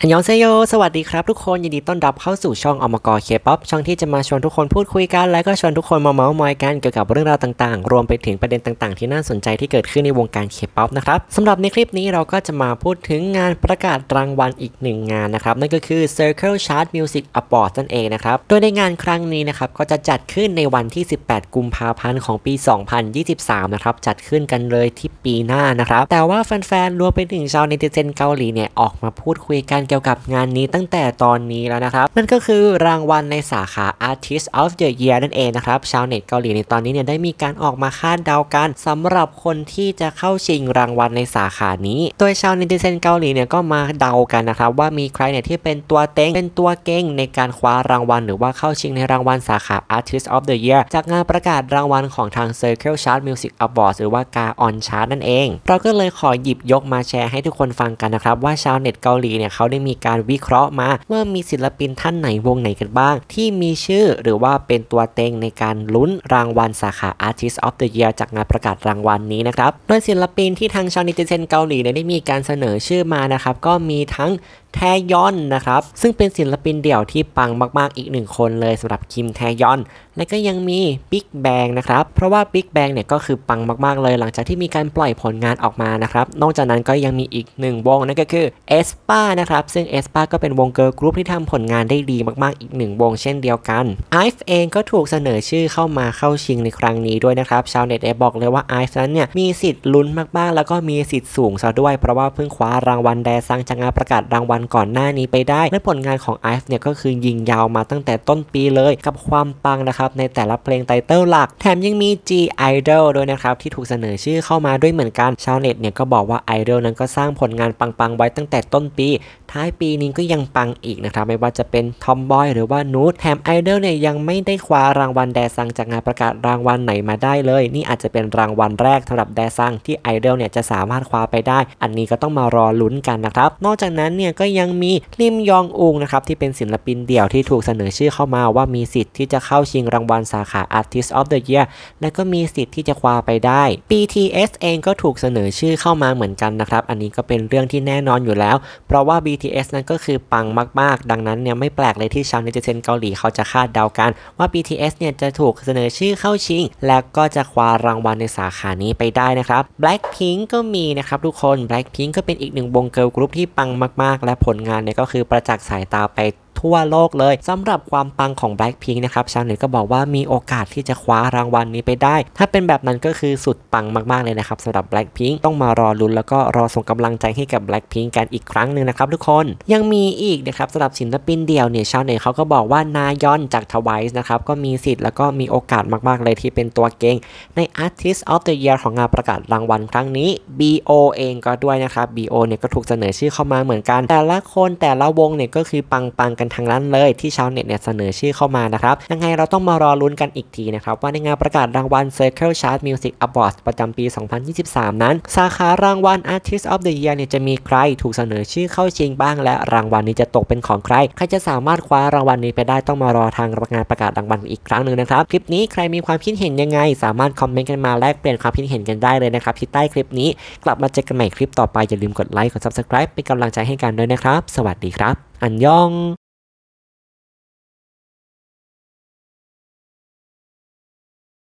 อันยองเซโยสวัสดีครับทุกคนยินดีต้อนรับเข้าสู่ช่องอมกเคป๊อปช่องที่จะมาชวนทุกคนพูดคุยกันและก็ชวนทุกคนมาเมาส์มอยกันเกี่ยวกับเรื่องราวต่างๆรวมไปถึงประเด็นต่างๆที่น่าสนใจที่เกิดขึ้นในวงการเคป๊อปนะครับสำหรับในคลิปนี้เราก็จะมาพูดถึงงานประกาศรางวัลอีกหนึ่งงานนะครับนั่นก็คือ Circle Chart Music Awards นั่นเองนะครับโดยในงานครั้งนี้นะครับก็จะจัดขึ้นในวันที่18กุมภาพันธ์ของปี2023นะครับจัดขึ้นกันเลยที่ปีหน้านะครับแต่ว่าแฟนๆรวมไปถึงชาวเนติเซนเกาหลีเนี่ยออกมาพูดคุยกันเกี่ยวกับงานนี้ตั้งแต่ตอนนี้แล้วนะครับนั่นก็คือรางวัลในสาขา Artist of the Year นั่นเองนะครับชาวเน็ตเกาหลีในตอนนี้เนี่ยได้มีการออกมาคาดเดากันสำหรับคนที่จะเข้าชิงรางวัลในสาขานี้โดยชาวเนติเซนเกาหลีเนี่ยก็มาเดากันนะครับว่ามีใครเนี่ยที่เป็นตัวเต็งเป็นตัวเก่งในการคว้ารางวัลหรือว่าเข้าชิงในรางวัลสาขา Artist of the Year จากงานประกาศรางวัลของทาง Circle Chart Music Awards หรือว่า Gaon Chart นั่นเองเราก็เลยขอหยิบยกมาแชร์ให้ทุกคนฟังกันนะครับว่าชาวเน็ตเกาหลีเนี่ยเขาได้มีการวิเคราะห์มาว่ามีศิลปินท่านไหนวงไหนกันบ้างที่มีชื่อหรือว่าเป็นตัวเต็งในการลุ้นรางวัลสาขา Artist of the Year จากงานประกาศรางวัลนี้นะครับโดยศิลปินที่ทางชาวเนติเซนเกาหลีได้มีการเสนอชื่อมานะครับก็มีทั้งแทยอนนะครับซึ่งเป็นศิลปินเดี่ยวที่ปังมากๆอีกหนึ่งคนเลยสำหรับคิมแทยอนและก็ยังมีบิ๊กแบงนะครับเพราะว่าบิ๊กแบงเนี่ยก็คือปังมากๆเลยหลังจากที่มีการปล่อยผลงานออกมานะครับนอกจากนั้นก็ยังมีอีกหนึ่งวงนั่นก็คือเอสปานะครับซึ่งเอสปาก็เป็นวงเกิร์ลกรุ๊ปที่ทำผลงานได้ดีมากๆอีกหนึ่งวงเช่นเดียวกันไอฟ์เองก็ถูกเสนอชื่อเข้ามาเข้าชิงในครั้งนี้ด้วยนะครับชาวเน็ตบอกเลยว่าไอฟ์นั้นเนี่ยมีสิทธิ์ลุ้นมากๆแล้วก็มีสิทธิ์สูงซะด้วยเพราะว่าเพิ่งคว้ารางวัลแดซังจากงานประกาศรางวัลก่อนหน้านี้ไปได้และผลงานของไอฟ์เนี่ยก็คือยิงยาวมาตั้งแต่ต้นปีเลยกับความปังนะครับในแต่ละเพลงไตเติลหลักแถมยังมี G Idol ด้วยนะครับที่ถูกเสนอชื่อเข้ามาด้วยเหมือนกันชาวเน็ตเนี่ยก็บอกว่า Idol นั้นก็สร้างผลงานปังๆไว้ตั้งแต่ต้นปีท้ายปีนี้ก็ยังปังอีกนะครับไม่ว่าจะเป็นทอมบอยหรือว่านูดแถม Idol เนี่ยยังไม่ได้คว้ารางวัลแดซังจากงานประกาศรางวัลไหนมาได้เลยนี่อาจจะเป็นรางวัลแรกสำหรับแดซังที่ Idol เนี่ยจะสามารถคว้าไปได้อันนี้ก็ต้องมารอลุ้นกันนะครับนอกจากนั้นเนี่ยก็ยังมีลิมยองอุงนะครับที่เป็นศิลปินเดี่ยวที่ถูกเสนอชื่อเข้ามาว่ามีสิทธิ์ที่จะเข้าชิงรางวัลสาขา Artist of the Year และก็มีสิทธิ์ที่จะคว้าไปได้ BTS เองก็ถูกเสนอชื่อเข้ามาเหมือนกันนะครับอันนี้ก็เป็นเรื่องที่แน่นอนอยู่แล้วเพราะว่า BTS นั้นก็คือปังมากๆดังนั้นเนี่ยไม่แปลกเลยที่ชาวเนติเซนเกาหลีเขาจะคาดเดากันว่า BTS เนี่ยจะถูกเสนอชื่อเข้าชิงและก็จะคว้ารางวัลในสาขานี้ไปได้นะครับ Blackpink ก็มีนะครับทุกคน Blackpink ก็เป็นอีกหนึ่งวงเกิร์ลกรุ๊ปที่ปังมากๆและผลงานเนี่ยก็คือประจักษ์สายตาไปทั่วโลกเลยสำหรับความปังของ Blackpink นะครับชาวเน็ตก็บอกว่ามีโอกาสที่จะคว้ารางวัลนี้ไปได้ถ้าเป็นแบบนั้นก็คือสุดปังมากๆเลยนะครับสำหรับ Blackpink ต้องมารอลุ้นแล้วก็รอส่งกำลังใจให้กับ Blackpink กันอีกครั้งหนึ่งนะครับทุกคนยังมีอีกนะครับสำหรับศิลปินเดี่ยวเนี่ยชาวเน็ตเขาก็บอกว่านายอนจาก TWICE นะครับก็มีสิทธิ์แล้วก็มีโอกาสมากๆเลยที่เป็นตัวเก่งใน Artist of the Year ของงานประกาศรางวัลครั้งนี้ BO เองก็ด้วยนะครับ BO เนี่ยก็ถูกเสนอชื่อเข้ามาเหมือนกันแต่ละคนแต่ละวงเนี่ยก็คือปังกันทั้งนั้นเลยที่ชาวเน็ตเนี่ยเสนอชื่อเข้ามานะครับยังไงเราต้องมารอลุ้นกันอีกทีนะครับว่าในงานประกาศรางวัล Circle Chart Music Awards ประจำปี 2023 นั้นสาขารางวัล Artist of the Year เนี่ยจะมีใครถูกเสนอชื่อเข้าชิงบ้างและรางวัลนี้จะตกเป็นของใครจะสามารถคว้ารางวัลนี้ไปได้ต้องมารอทางงานประกาศรางวัลอีกครั้งหนึ่งนะครับคลิปนี้ใครมีความคิดเห็นยังไงสามารถคอมเมนต์กันมาแลกเปลี่ยนความคิดเห็นกันได้เลยนะครับที่ใต้คลิปนี้กลับมาเจอกันใหม่คลิปต่อไปอย่าลืมกดไลค์กด Subscribe เป็นกำลังใจให้กันด้วยนะครับสวัสดีครับอันยอง